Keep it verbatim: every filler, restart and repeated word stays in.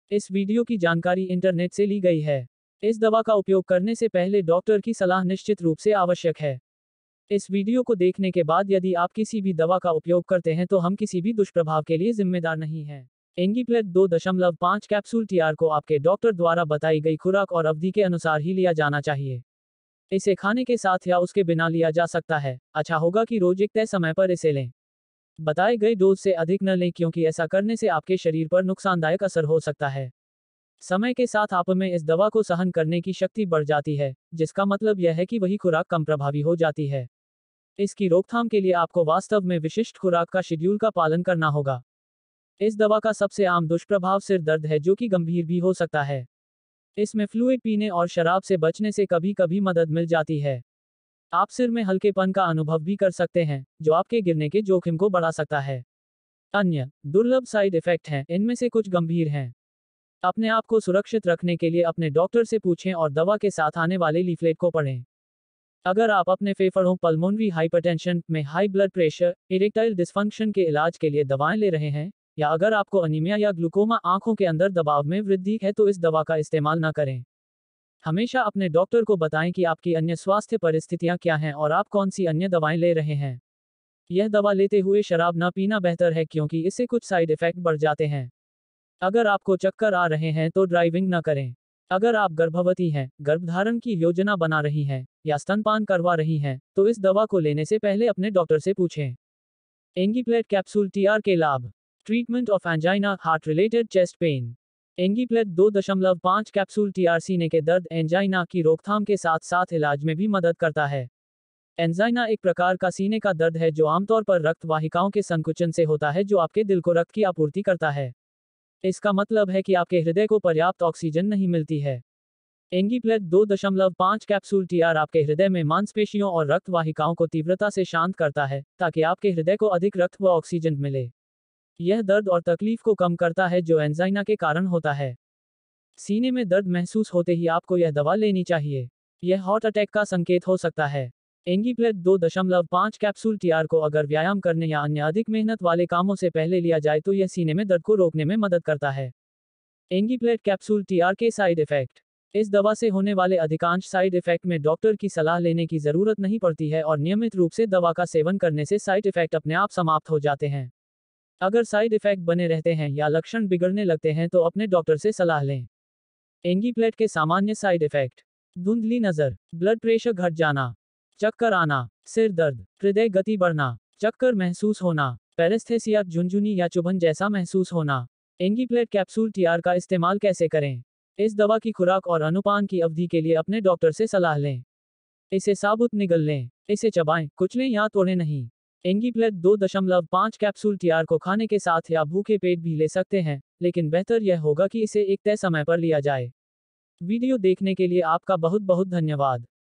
इस वीडियो की जानकारी इंटरनेट से ली गई है। इस दवा का उपयोग करने से पहले डॉक्टर की सलाह निश्चित रूप से आवश्यक है। इस वीडियो को देखने के बाद यदि आप किसी भी दवा का उपयोग करते हैं तो हम किसी भी दुष्प्रभाव के लिए जिम्मेदार नहीं हैं। एंगीप्लेट दो दशमलव पाँच कैप्सूल टीआर को आपके डॉक्टर द्वारा बताई गई खुराक और अवधि के अनुसार ही लिया जाना चाहिए। इसे खाने के साथ या उसके बिना लिया जा सकता है। अच्छा होगा कि रोज एक तय समय पर इसे लें। बताए गए डोज से अधिक न लें क्योंकि ऐसा करने से आपके शरीर पर नुकसानदायक असर हो सकता है। समय के साथ आप में इस दवा को सहन करने की शक्ति बढ़ जाती है, जिसका मतलब यह है कि वही खुराक कम प्रभावी हो जाती है। इसकी रोकथाम के लिए आपको वास्तव में विशिष्ट खुराक का शेड्यूल का पालन करना होगा। इस दवा का सबसे आम दुष्प्रभाव सिर दर्द है, जो कि गंभीर भी हो सकता है। इसमें फ्लूइड पीने और शराब से बचने से कभी कभी मदद मिल जाती है। आप सिर में हल्केपन का अनुभव भी कर सकते हैं, जो आपके गिरने के जोखिम को बढ़ा सकता है। अन्य दुर्लभ साइड इफेक्ट हैं, इनमें से कुछ गंभीर हैं। अपने आप को सुरक्षित रखने के लिए अपने डॉक्टर से पूछें और दवा के साथ आने वाले लीफलेट को पढ़ें। अगर आप अपने फेफड़ों, पल्मोनरी हाइपरटेंशन में high blood pressure, erectile dysfunction के इलाज के लिए दवाएं ले रहे हैं, या अगर आपको अनीमिया या ग्लूकोमा, आंखों के अंदर दबाव में वृद्धि है, तो इस दवा का इस्तेमाल न करें। हमेशा अपने डॉक्टर को बताएं कि आपकी अन्य स्वास्थ्य परिस्थितियां क्या हैं और आप कौन सी अन्य दवाएं ले रहे हैं। यह दवा लेते हुए शराब न पीना बेहतर है क्योंकि इससे कुछ साइड इफेक्ट बढ़ जाते हैं। अगर आपको चक्कर आ रहे हैं तो ड्राइविंग न करें। अगर आप गर्भवती हैं, गर्भधारण की योजना बना रही हैं, या स्तनपान करवा रही हैं, तो इस दवा को लेने से पहले अपने डॉक्टर से पूछें। एंगीप्लेट कैप्सूल टीआर के लाभ। Treatment of angina, heart related chest pain. Angiplat दो दशमलव पाँच कैप्सूल टीआर सीने के दर्द, एंजाइना की रोकथाम के साथ साथ इलाज में भी मदद करता है। एंजाइना एक प्रकार का सीने का दर्द है जो आमतौर पर रक्त वाहिकाओं के संकुचन से होता है, जो आपके दिल को रक्त की आपूर्ति करता है। इसका मतलब है कि आपके हृदय को पर्याप्त ऑक्सीजन नहीं मिलती है। एंगीप्लेट दो दशमलव पाँच कैप्सूल टीआर आपके हृदय में मांसपेशियों और रक्त वाहिकाओं को तीव्रता से शांत करता है, ताकि आपके हृदय को अधिक रक्त व ऑक्सीजन मिले। यह दर्द और तकलीफ को कम करता है जो एंजाइना के कारण होता है। सीने में दर्द महसूस होते ही आपको यह दवा लेनी चाहिए। यह हार्ट अटैक का संकेत हो सकता है। एंगीप्लेट दो दशमलव पाँच कैप्सूल टीआर को अगर व्यायाम करने या अन्य अधिक मेहनत वाले कामों से पहले लिया जाए तो यह सीने में दर्द को रोकने में मदद करता है। एंगीप्लेट कैप्सूल टीआर के साइड इफेक्ट। इस दवा से होने वाले अधिकांश साइड इफेक्ट में डॉक्टर की सलाह लेने की जरूरत नहीं पड़ती है और नियमित रूप से दवा का सेवन करने से साइड इफेक्ट अपने आप समाप्त हो जाते हैं। अगर साइड इफेक्ट बने रहते हैं या लक्षण बिगड़ने लगते हैं तो अपने डॉक्टर से सलाह लें। एंगीप्लेट के सामान्य साइड इफेक्ट। धुंधली नजर, ब्लड प्रेशर घट जाना, चक्कर आना, सिर दर्द, हृदय गति बढ़ना, चक्कर महसूस होना, पैरेस्थेसिया, झुनझुनी या चुभन जैसा महसूस होना। एंगीप्लेट कैप्सूल टीआर का इस्तेमाल कैसे करें। इस दवा की खुराक और अनुपान की अवधि के लिए अपने डॉक्टर से सलाह लें। इसे साबुत निगल लें। इसे चबाएं, कुचलें या तोड़ें नहीं। एंगीप्लेट दो दशमलव पाँच कैप्सूल टीआर को खाने के साथ या भूखे पेट भी ले सकते हैं, लेकिन बेहतर यह होगा कि इसे एक तय समय पर लिया जाए। वीडियो देखने के लिए आपका बहुत बहुत धन्यवाद।